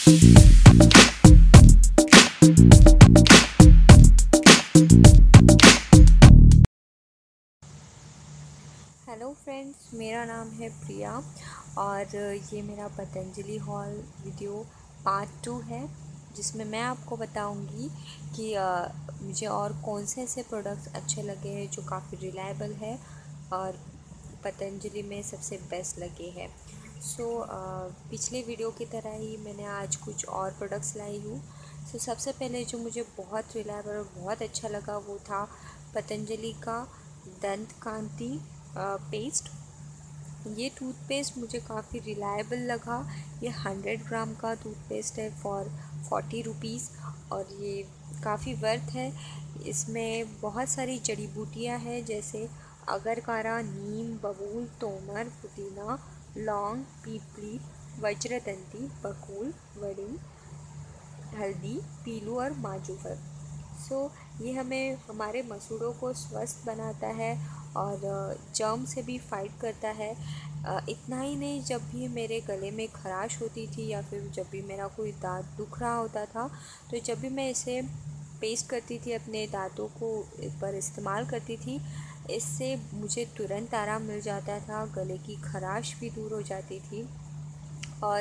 Hello friends, मेरा नाम है प्रिया और ये मेरा पतंजलि हॉल वीडियो पार्ट 2 है, जिसमें मैं आपको बताऊंगी कि मुझे और कौन से ऐसे प्रोडक्ट्स अच्छे लगे हैं जो काफ़ी रिलायबल है और पतंजलि में सबसे बेस्ट लगे हैं। पिछले वीडियो की तरह ही मैंने आज कुछ और प्रोडक्ट्स लाई हूँ। सबसे पहले जो मुझे बहुत रिलायबल और बहुत अच्छा लगा वो था पतंजलि का दंत कांति पेस्ट। ये टूथपेस्ट मुझे काफ़ी रिलायबल लगा। ये 100 ग्राम का टूथपेस्ट है फॉर 40 रुपीज़ और ये काफ़ी वर्थ है। इसमें बहुत सारी जड़ी बूटियाँ हैं, जैसे अगरकारा, नीम, बबूल, तोमर, पुदीना, लौंग, पीपली, वज्रदंती, बकुल, वड़ी, हल्दी, पीलू और माजूफर। ये हमें हमारे मसूड़ों को स्वस्थ बनाता है और जर्म से भी फाइट करता है। इतना ही नहीं, जब भी मेरे गले में खराश होती थी या फिर जब भी मेरा कोई दांत दुख रहा होता था, तो जब भी मैं इसे पेस्ट करती थी, अपने दांतों को पर इस्तेमाल करती थी, इससे मुझे तुरंत आराम मिल जाता था, गले की खराश भी दूर हो जाती थी और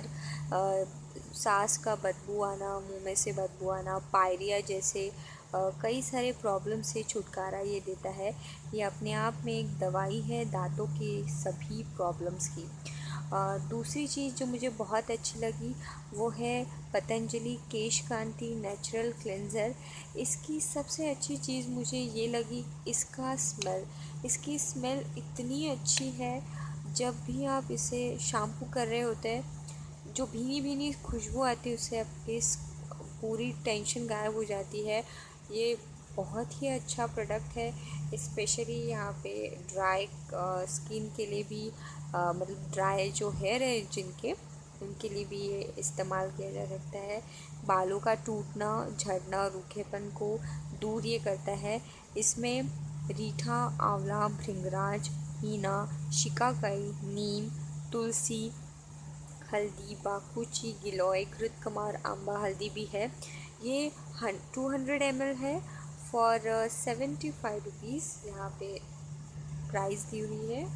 सांस का बदबू आना, मुंह में से बदबू आना, पायरिया जैसे कई सारे प्रॉब्लम से छुटकारा ये देता है। ये अपने आप में एक दवाई है दांतों के सभी प्रॉब्लम्स की। दूसरी चीज़ जो मुझे बहुत अच्छी लगी वो है पतंजलि केश कांति नेचुरल क्लेंज़र। इसकी सबसे अच्छी चीज़ मुझे ये लगी इसका स्मेल। इसकी स्मेल इतनी अच्छी है, जब भी आप इसे शैम्पू कर रहे होते हैं, जो भीनी भीनी खुशबू आती है उससे आपकी पूरी टेंशन गायब हो जाती है। ये बहुत ही अच्छा प्रोडक्ट है, स्पेशली यहाँ पे ड्राई स्किन के लिए भी, मतलब ड्राई जो हेयर है जिनके, उनके लिए भी ये इस्तेमाल किया जा सकता है। बालों का टूटना, झड़ना, रूखेपन को दूर ये करता है। इसमें रीठा, आंवला, भृंगराज, हीना, शिकाकाई, नीम, तुलसी, हल्दी, बाकुची, गिलोय, घृतकुमार, आंबा हल्दी भी है। ये 200 ml है फॉर 75 रुपीज़ यहाँ पे प्राइस दी हुई है।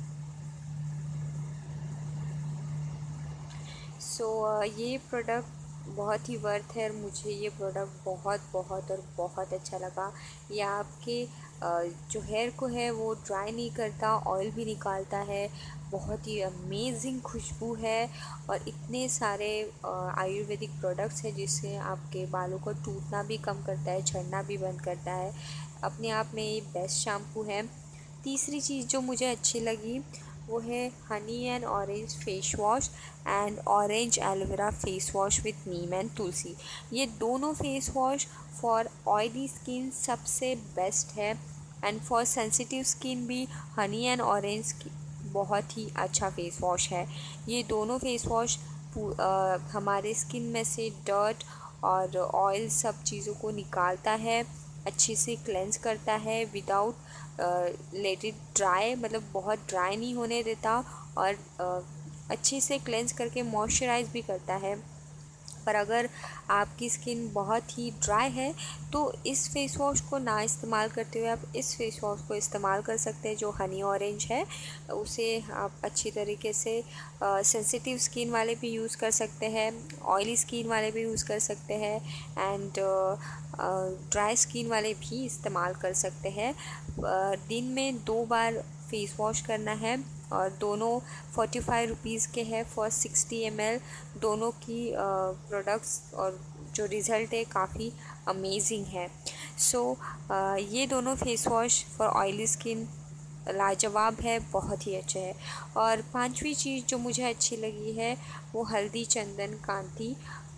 ये प्रोडक्ट बहुत ही वर्थ है और मुझे ये प्रोडक्ट बहुत बहुत और बहुत अच्छा लगा। ये आपके जो हेयर को है वो ड्राई नहीं करता, ऑयल भी निकालता है। बहुत ही अमेजिंग खुशबू है और इतने सारे आयुर्वेदिक प्रोडक्ट्स हैं जिससे आपके बालों को टूटना भी कम करता है, झड़ना भी बंद करता है। अपने आप में ये बेस्ट शैम्पू है। तीसरी चीज़ जो मुझे अच्छी लगी वो है honey and orange face wash and orange aloe vera face wash with neem and tulsi. ये दोनों face wash for oily skin सबसे बेस्ट है एंड फॉर सेंसिटिव स्किन भी हनी एंड ऑरेंज बहुत ही अच्छा फेस वॉश है। ये दोनों फेस वॉश हमारे स्किन में से डर्ट और ऑयल सब चीज़ों को निकालता है, अच्छे से क्लेंस करता है विदाउट लेट इट ड्राई, मतलब बहुत ड्राई नहीं होने देता और अच्छे से क्लेंस करके मॉइस्चराइज भी करता है। पर अगर आपकी स्किन बहुत ही ड्राई है तो इस फेस वॉश को ना इस्तेमाल करते हुए आप इस फेस वॉश को इस्तेमाल कर सकते हैं जो हनी ऑरेंज है। उसे आप अच्छी तरीके से सेंसिटिव स्किन वाले भी यूज़ कर सकते हैं, ऑयली स्किन वाले भी यूज़ कर सकते हैं एंड ड्राई स्किन वाले भी इस्तेमाल कर सकते हैं। दिन में 2 बार फेस वॉश करना है और दोनों 45 रुपीज़ के हैं फॉर 60 ml। दोनों की प्रोडक्ट्स और जो रिज़ल्ट है काफ़ी अमेजिंग है। ये दोनों face wash for oily skin लाजवाब है, बहुत ही अच्छे है। और पांचवी चीज़ जो मुझे अच्छी लगी है वो हल्दी चंदन कांति।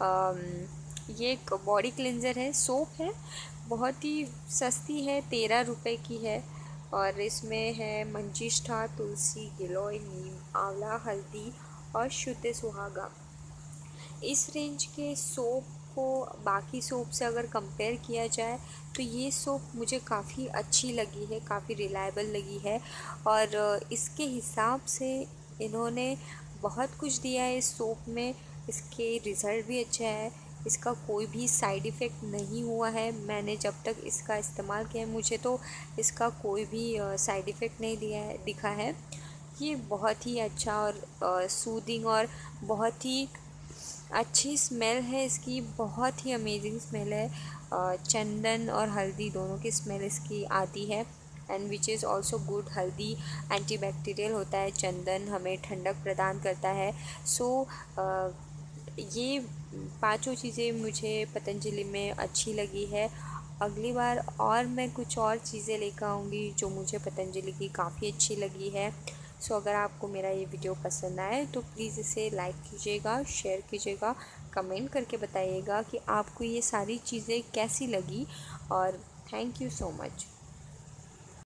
ये एक बॉडी क्लिनज़र है, सोप है, बहुत ही सस्ती है, 13 रुपये की है और इसमें है मंजिष्ठा, तुलसी, गिलोय, नीम, आंवला, हल्दी और शुद्ध सुहागा। इस रेंज के सोप को बाकी सोप से अगर कंपेयर किया जाए तो ये सोप मुझे काफ़ी अच्छी लगी है, काफ़ी रिलायबल लगी है और इसके हिसाब से इन्होंने बहुत कुछ दिया है इस सोप में। इसके रिज़ल्ट भी अच्छा है, इसका कोई भी साइड इफ़ेक्ट नहीं हुआ है। मैंने जब तक इसका इस्तेमाल किया है मुझे तो इसका कोई भी साइड इफ़ेक्ट नहीं दिखा है। ये बहुत ही अच्छा और सूदिंग और बहुत ही अच्छी स्मेल है इसकी, बहुत ही अमेजिंग स्मेल है। चंदन और हल्दी दोनों की स्मेल इसकी आती है। And which is also good. हल्दी एंटीबैक्टीरियल होता है, चंदन हमें ठंडक प्रदान करता है। सो ये पांचों चीज़ें मुझे पतंजलि में अच्छी लगी है। अगली बार और मैं कुछ और चीज़ें लेकर आऊँगी जो मुझे पतंजलि की काफ़ी अच्छी लगी है। सो अगर आपको मेरा ये वीडियो पसंद आए तो प्लीज़ इसे लाइक कीजिएगा, शेयर कीजिएगा, कमेंट करके बताइएगा कि आपको ये सारी चीज़ें कैसी लगी। और थैंक यू सो मच।